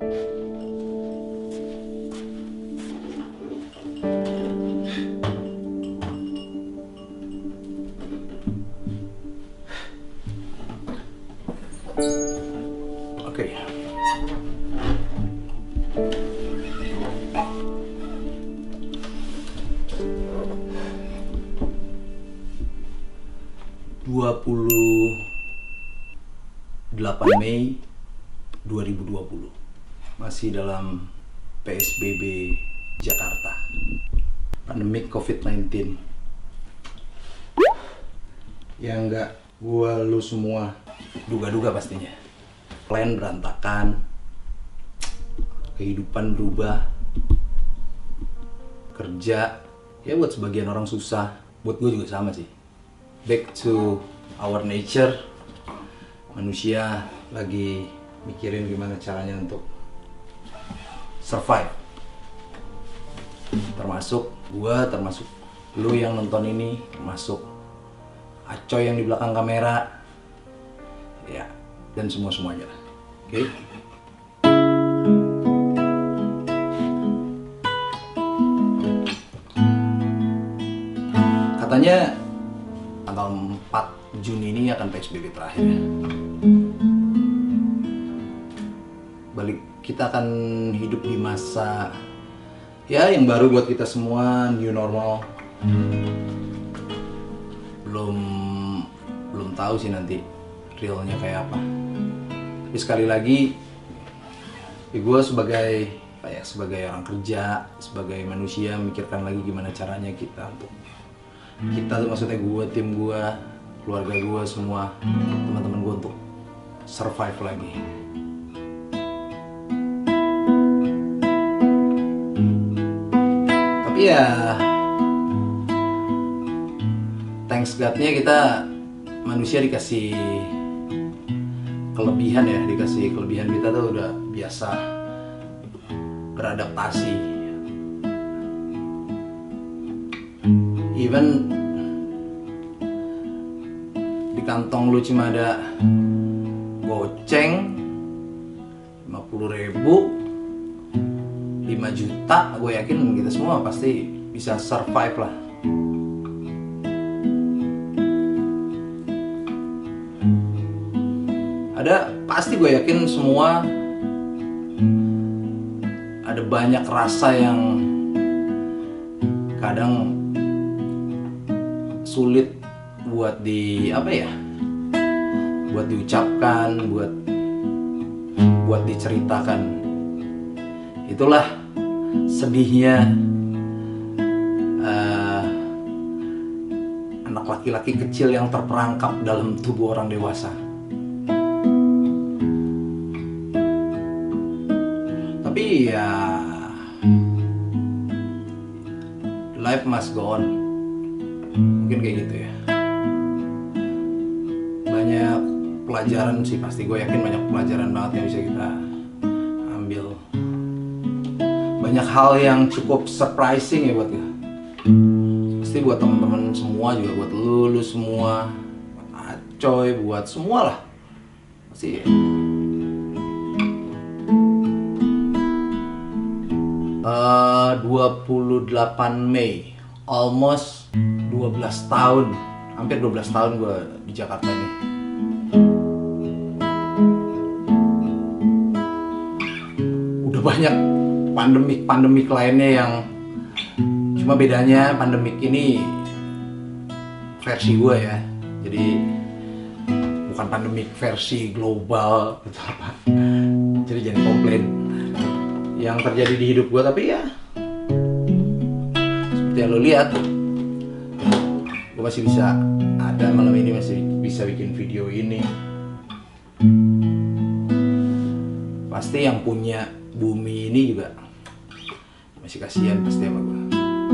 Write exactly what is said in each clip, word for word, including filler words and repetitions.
Oke. dua puluh delapan Mei dua ribu dua puluh. Masih dalam P S B B Jakarta. Pandemi covid sembilan belas. Ya enggak, gua lu semua duga-duga pastinya. Plan berantakan, kehidupan berubah, kerja, ya buat sebagian orang susah, buat gue juga sama sih. Back to our nature, manusia lagi mikirin gimana caranya untuk survive. Termasuk gue, termasuk lu yang nonton ini, termasuk Acoy yang di belakang kamera, ya, dan semua-semuanya. Oke? Okay? Katanya tanggal empat Juni ini akan P S B B terakhir ya. Balik, kita akan hidup di masa ya yang baru buat kita semua, new normal. Belum belum tahu sih nanti realnya kayak apa. Tapi sekali lagi, ya gue sebagai apa ya, sebagai orang kerja, sebagai manusia mikirkan lagi gimana caranya kita untuk kita, maksudnya gue, tim gue, keluarga gue, semua teman-teman gue untuk survive lagi. Tapi ya thanks God-nya kita manusia dikasih kelebihan ya, dikasih kelebihan kita tuh udah biasa beradaptasi. Even di kantong lu cuma ada goceng lima puluh ribu, lima juta, gue yakin kita semua pasti bisa survive lah. Ada, pasti gue yakin semua ada banyak rasa yang kadang sulit buat di apa ya, buat diucapkan, buat buat diceritakan. Itulah sedihnya uh, anak laki-laki kecil yang terperangkap dalam tubuh orang dewasa. Tapi ya, life must go on. Mungkin kayak gitu ya. Banyak pelajaran sih, pasti gue yakin banyak pelajaran banget yang bisa kita ambil. Banyak hal yang cukup surprising ya buat gue. Pasti buat teman-teman semua juga, buat lu, lu semua, buat Acoy, buat semua lah. Pasti ya. Uh, dua puluh delapan Mei, almost dua belas tahun, hampir dua belas tahun gue di Jakarta ini. Udah banyak pandemik-pandemik lainnya yang cuma bedanya pandemik ini versi gue ya. Jadi bukan pandemik versi global gitu apa. Jadi jangan komplain yang terjadi di hidup gue, tapi ya seperti yang lo lihat, gue masih bisa ada malam ini, masih bisa bikin video ini. Pasti yang punya bumi ini juga masih kasihan pasti sama gue.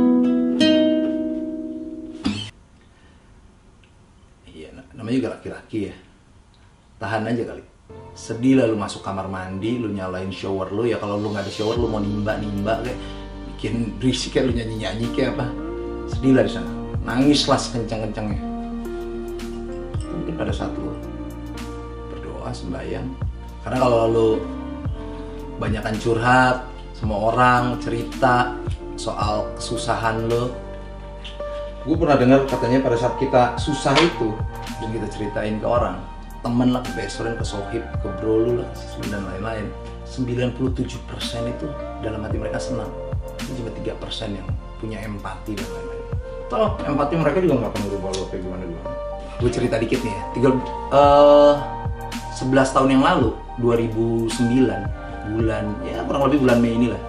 Iya, namanya juga laki-laki ya, tahan aja kali. Sedih lah lu masuk kamar mandi, lu nyalain shower lu, ya kalau lu nggak ada shower lu mau nimba-nimba kayak bikin berisik kayak lu nyanyi-nyanyi kayak apa, sedih lah di sana, nangis lah sekencang-kencangnya. Mungkin pada saat lu berdoa, sembahyang, karena kalau lu banyakan curhat sama orang, cerita soal kesusahan lo. Gue pernah dengar katanya pada saat kita susah itu dan kita ceritain ke orang, temen lah, ke best friend, ke sohib, ke bro lu lah, dan lain-lain, sembilan puluh tujuh persen itu dalam hati mereka senang. Ini cuma tiga persen yang punya empati dan lain-lain. Toh empati mereka juga nggak pernah berubah lo kayak gimana gimana. Gue cerita dikit nih ya, tiga, uh, sebelas tahun yang lalu, dua ribu sembilan, bulan, ya kurang lebih bulan Mei inilah,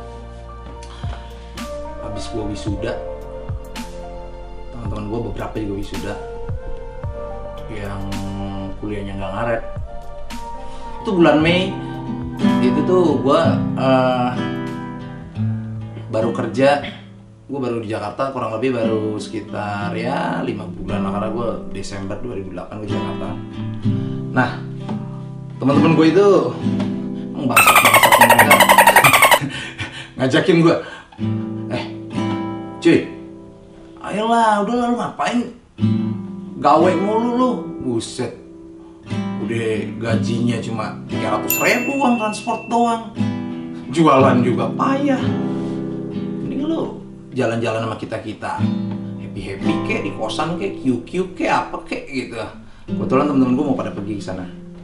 habis gue wisuda, teman-teman gue beberapa juga wisuda, yang kuliahnya nggak ngaret. Itu bulan Mei, itu tuh gue uh, baru kerja, gue baru di Jakarta kurang lebih baru sekitar ya lima bulan lah, karena gue Desember dua ribu delapan ke Jakarta. Nah, teman-teman gue itu bangsat-bangsat mereka ngajakin gue, eh cuy, ayolah, udah lu ngapain gawe mulu lu, buset, udah gajinya cuma tiga ratus ribu uang transport doang, jualan juga payah, mending lu jalan-jalan sama kita-kita, happy-happy kek di kosan kek, Q Q kek, apa kek gitu. Kebetulan temen-temen gue mau pada pergi ke sana.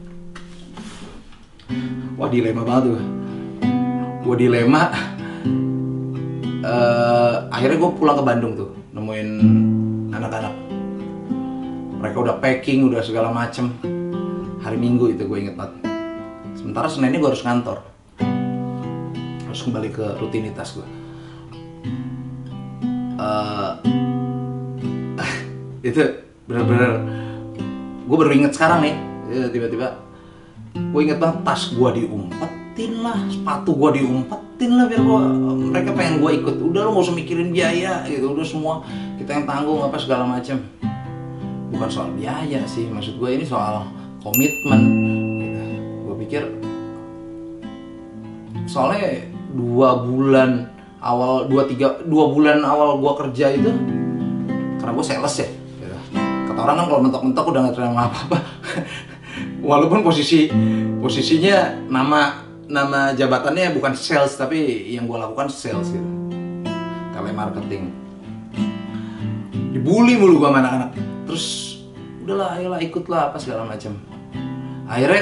Wah, dilema banget tuh. Gue dilema. Uh, akhirnya gue pulang ke Bandung tuh, nemuin anak-anak. Mereka udah packing, udah segala macem. Hari Minggu itu gue inget banget. Sementara Seninnya gue harus kantor, harus kembali ke rutinitas gue. Uh, itu bener-bener gue baru inget sekarang nih, tiba-tiba gue inget banget, tas gue diumpetin lah, sepatu gue diumpetin lah, biar gue, mereka pengen gue ikut. Udah lo gak usah mikirin biaya gitu, udah semua kita yang tanggung apa segala macam. Bukan soal biaya sih, maksud gue ini soal komitmen gitu. Gue pikir soalnya dua bulan awal, dua tiga dua bulan awal gue kerja itu, karena gue sales ya gitu. Kata orang kan kalau mentok-mentok udah gak terima apa-apa. Walaupun posisi posisinya nama nama jabatannya bukan sales, tapi yang gue lakukan sales gitu, telemarketing. Dibully mulu gue sama anak-anak. Terus udahlah, ayolah ikutlah apa segala macam. Akhirnya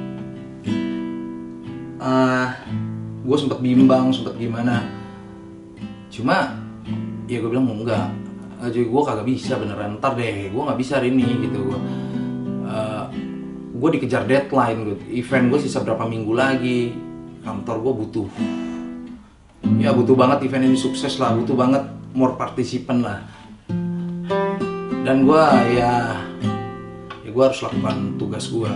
uh, gue sempet bimbang, sempet gimana. Cuma ya gue bilang enggak, jadi gue kagak bisa beneran, ntar deh, gue nggak bisa hari ini gitu. Gue uh, gue dikejar deadline, gue event gue sisa berapa minggu lagi, kantor gue butuh, ya butuh banget event ini sukses lah, butuh banget more participant lah. Dan gue ya, ya gue harus lakukan tugas gue.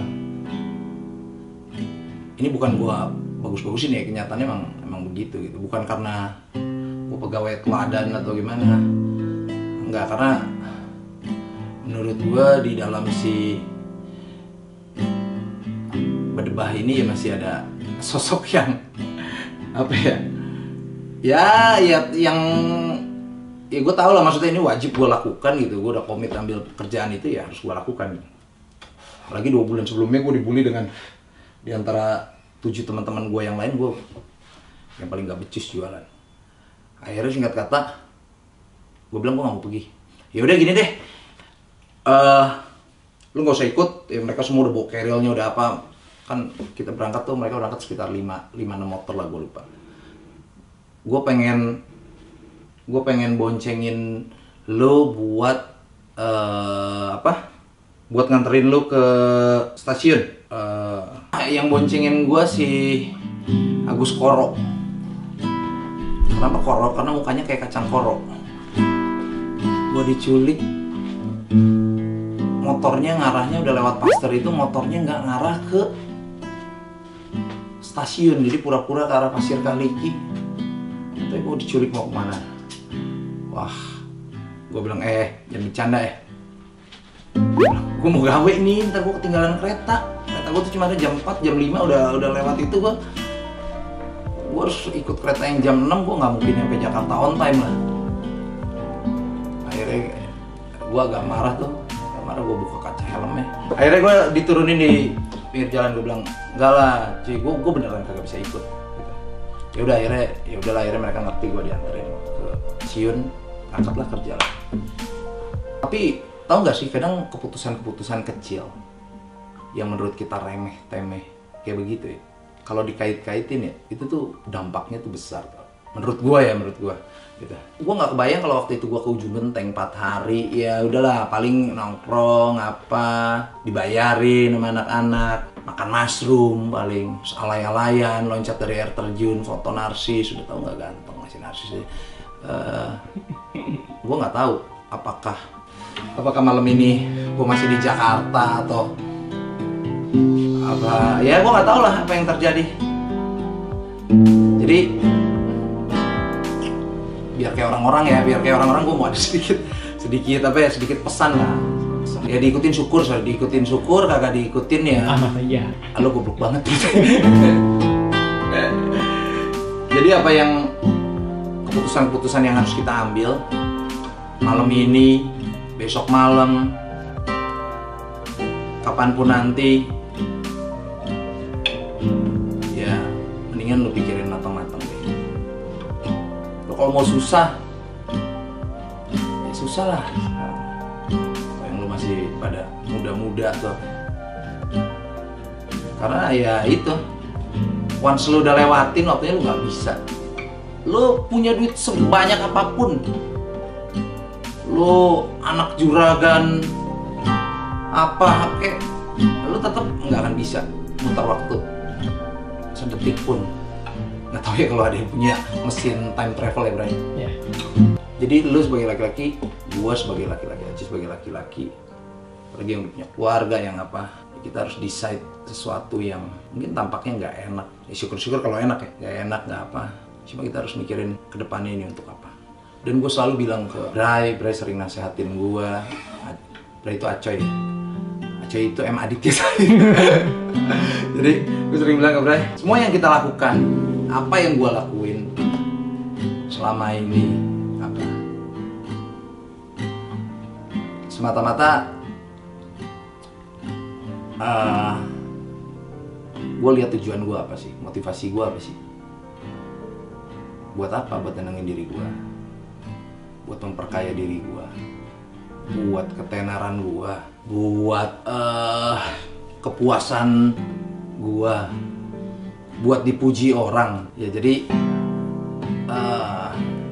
Ini bukan gue bagus-bagusin ya, kenyataannya emang emang begitu gitu. Bukan karena gue pegawai teladan atau gimana, enggak, karena menurut gue di dalam si Bedebah ini ya masih ada sosok yang apa ya, ya ya yang ya gue tau lah, maksudnya ini wajib gue lakukan gitu. Gue udah komit ambil pekerjaan itu, ya harus gue lakukan. Lagi dua bulan sebelumnya gue dibully dengan diantara tujuh teman-teman gue yang lain, gue yang paling gak becus jualan. Akhirnya singkat kata, gue bilang gue gak mau pergi. Ya udah gini deh, uh, lu gak usah ikut. Ya, mereka semua udah bawa carrielnya, udah apa. Kan kita berangkat tuh, mereka berangkat sekitar lima enam motor lah, gue lupa. Gue pengen gue pengen boncengin lo buat uh, apa? Buat nganterin lo ke stasiun. Uh, yang boncengin gue si Agus Koro. Kenapa Koro? Karena mukanya kayak kacang koro. Gue diculik, motornya ngarahnya udah lewat Pasteur itu, motornya nggak ngarah ke stasiun, jadi pura-pura ke arah Pasir Kaliki. Tapi gue diculik mau kemana? Wah, gue bilang, eh jangan bercanda ya. Gue mau gawe nih, ntar gue ketinggalan kereta. Kereta gue tuh cuma ada jam empat, jam lima udah udah lewat itu. Gue gue harus ikut kereta yang jam enam, gue nggak mungkin sampai Jakarta on time lah. Akhirnya gue agak marah tuh, agak marah, gue buka kaca helmnya. Akhirnya gue diturunin di pinggir jalan, gue bilang, enggak lah cuy, gue, gue beneran kagak bisa ikut gitu. Ya udah akhirnya, ya udahlah akhirnya mereka ngerti gue diantarin ke Siun, angkatlah kerja lah. Tapi tahu nggak sih kadang keputusan-keputusan kecil yang menurut kita remeh temeh kayak begitu ya, kalau dikait-kaitin ya itu tuh dampaknya tuh besar tau. Menurut gue ya, menurut gue gitu. Gue nggak kebayang kalau waktu itu gue ke Ujung Genteng empat hari, ya udahlah paling nongkrong apa, dibayarin sama anak-anak, makan mushroom paling, alay-alayan, loncat dari air terjun, foto narsis, udah tau nggak ganteng masih narsis ya. Uh, gue nggak tahu apakah apakah malam ini gue masih di Jakarta atau apa, ya gue nggak tahu lah apa yang terjadi. Jadi biar kayak orang-orang ya, biar kayak orang-orang gue mau ada sedikit sedikit apa ya, sedikit pesan lah. Ya diikutin syukur, soalnya diikutin syukur, kagak diikutin ya. Ah iya. Halo goblok banget. Jadi apa yang keputusan-keputusan yang harus kita ambil malam ini, besok malam, kapanpun nanti, ya mendingan lu pikirin matang-matang deh. Lu kalau mau susah, ya susah lah. Yang lu masih pada muda-muda tuh. Karena ya itu, once lu udah lewatin waktunya lu nggak bisa. Lu punya duit sebanyak apapun, lu anak juragan apa kayak, lu tetap nggak akan bisa muter waktu sedetik pun. Nggak tahu ya kalau ada yang punya mesin time travel ya Bray. Yeah. Jadi lu sebagai laki-laki, gua sebagai laki-laki, Aci sebagai laki-laki, apalagi yang punya keluarga yang apa, kita harus decide sesuatu yang mungkin tampaknya nggak enak. Ya syukur-syukur kalau enak ya, nggak enak nggak apa. Cuma kita harus mikirin ke depannya ini untuk apa. Dan gue selalu bilang ke Bray, Bray sering nasehatin gue. Bray itu Acoy ya. Acoy itu M Aditya saya. Jadi gue sering bilang ke Bray, semua yang kita lakukan, apa yang gue lakuin selama ini, apa, semata-mata uh, gue lihat tujuan gue apa sih, motivasi gue apa sih. Buat apa? Buat tenangin diri gue, buat memperkaya diri gue, buat ketenaran gue, buat uh, kepuasan gue, buat dipuji orang. Ya jadi uh,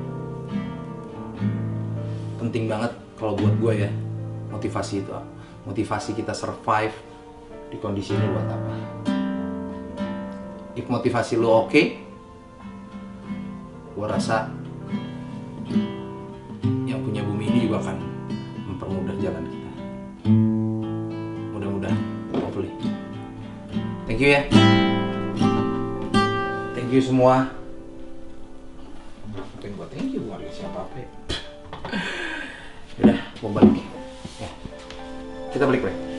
penting banget kalau buat gue ya, motivasi itu apa? Motivasi kita survive di kondisi ini buat apa? If motivasi lu oke, okay, gue rasa yang punya bumi ini juga akan mempermudah jalan kita. Mudah-mudahan, hopefully. Thank you ya. Thank you semua. Ngapain gue thank you, gue gak siapa-apa ya. Udah, mau balik. Ya. Kita balik, Bray.